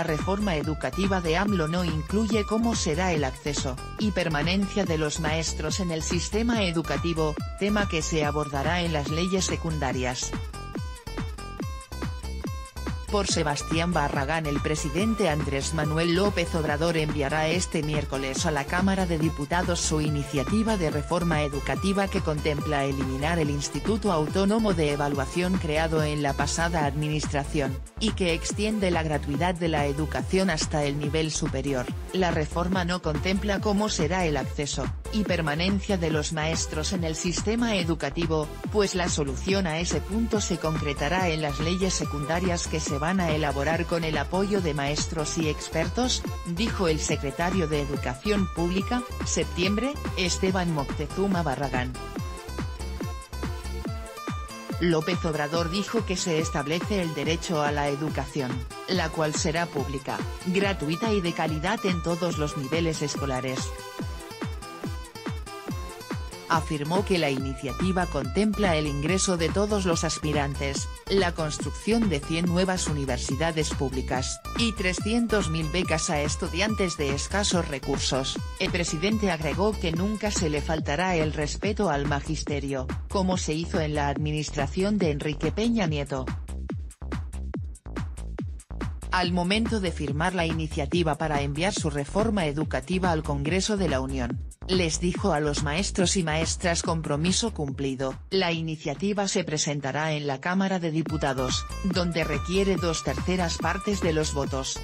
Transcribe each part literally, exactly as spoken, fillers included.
La reforma educativa de AMLO no incluye cómo será el acceso y permanencia de los maestros en el sistema educativo, tema que se abordará en las leyes secundarias. Por Sebastián Barragán, el presidente Andrés Manuel López Obrador enviará este miércoles a la Cámara de Diputados su iniciativa de reforma educativa que contempla eliminar el Instituto Autónomo de Evaluación creado en la pasada administración, y que extiende la gratuidad de la educación hasta el nivel superior. La reforma no contempla cómo será el acceso y permanencia de los maestros en el sistema educativo, pues la solución a ese punto se concretará en las leyes secundarias que se van a elaborar con el apoyo de maestros y expertos, dijo el secretario de Educación Pública, septiembre, Esteban Moctezuma Barragán. López Obrador dijo que se establece el derecho a la educación, la cual será pública, gratuita y de calidad en todos los niveles escolares. Afirmó que la iniciativa contempla el ingreso de todos los aspirantes, la construcción de cien nuevas universidades públicas, y trescientas mil becas a estudiantes de escasos recursos. El presidente agregó que nunca se le faltará el respeto al magisterio, como se hizo en la administración de Enrique Peña Nieto. Al momento de firmar la iniciativa para enviar su reforma educativa al Congreso de la Unión, les dijo a los maestros y maestras: compromiso cumplido. La iniciativa se presentará en la Cámara de Diputados, donde requiere dos terceras partes de los votos.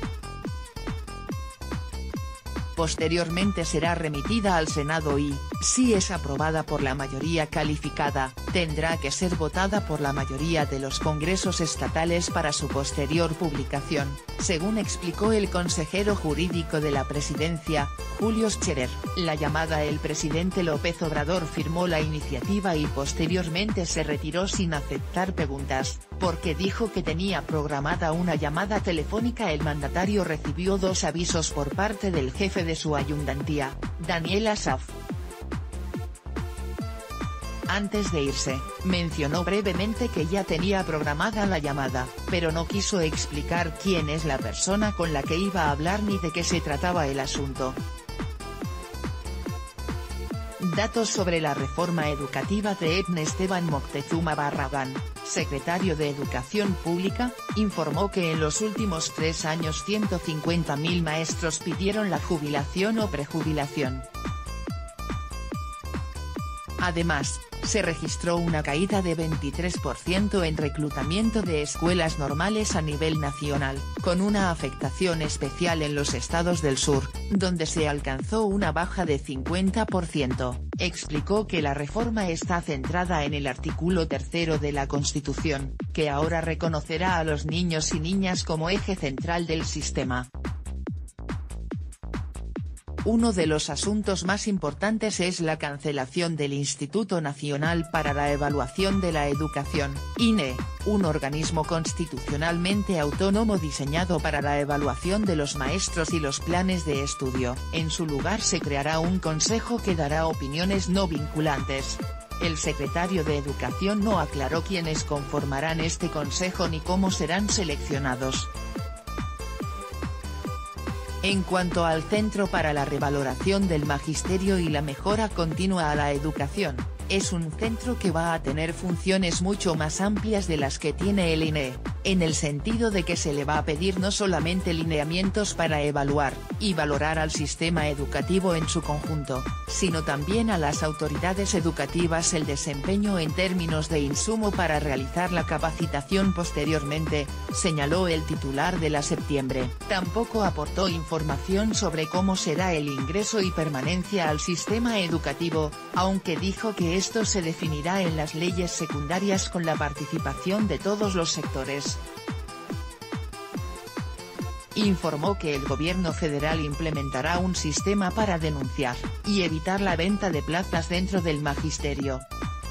Posteriormente será remitida al Senado y, si es aprobada por la mayoría calificada, tendrá que ser votada por la mayoría de los congresos estatales para su posterior publicación, según explicó el consejero jurídico de la presidencia, Julio Scherer. La llamada El presidente López Obrador firmó la iniciativa y posteriormente se retiró sin aceptar preguntas, porque dijo que tenía programada una llamada telefónica. El mandatario recibió dos avisos por parte del jefe de su ayuntantía, Daniel Asaf. Antes de irse, mencionó brevemente que ya tenía programada la llamada, pero no quiso explicar quién es la persona con la que iba a hablar ni de qué se trataba el asunto. Datos sobre la reforma educativa de Esteban Moctezuma Barragán, secretario de Educación Pública, informó que en los últimos tres años ciento cincuenta mil maestros pidieron la jubilación o prejubilación. Además, se registró una caída de veintitrés por ciento en reclutamiento de escuelas normales a nivel nacional, con una afectación especial en los estados del sur, donde se alcanzó una baja de cincuenta por ciento. Explicó que la reforma está centrada en el artículo tercero de la Constitución, que ahora reconocerá a los niños y niñas como eje central del sistema. Uno de los asuntos más importantes es la cancelación del Instituto Nacional para la Evaluación de la Educación, I N E, un organismo constitucionalmente autónomo diseñado para la evaluación de los maestros y los planes de estudio. En su lugar se creará un consejo que dará opiniones no vinculantes. El secretario de Educación no aclaró quiénes conformarán este consejo ni cómo serán seleccionados. En cuanto al Centro para la Revaloración del Magisterio y la Mejora Continua a la Educación, es un centro que va a tener funciones mucho más amplias de las que tiene el I N E, en el sentido de que se le va a pedir no solamente lineamientos para evaluar y valorar al sistema educativo en su conjunto, sino también a las autoridades educativas el desempeño en términos de insumo para realizar la capacitación posteriormente, señaló el titular de la Septiembre. Tampoco aportó información sobre cómo será el ingreso y permanencia al sistema educativo, aunque dijo que esto se definirá en las leyes secundarias con la participación de todos los sectores. Informó que el gobierno federal implementará un sistema para denunciar y evitar la venta de plazas dentro del magisterio.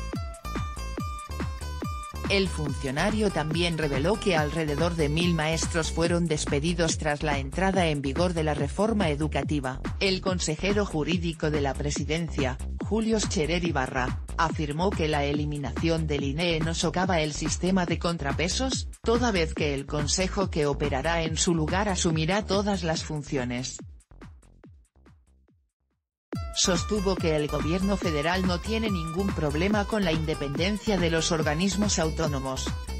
El funcionario también reveló que alrededor de mil maestros fueron despedidos tras la entrada en vigor de la reforma educativa. El consejero jurídico de la presidencia, Julio Scherer Ibarra, afirmó que la eliminación del I N E no socava el sistema de contrapesos, toda vez que el consejo que operará en su lugar asumirá todas las funciones. Sostuvo que el gobierno federal no tiene ningún problema con la independencia de los organismos autónomos.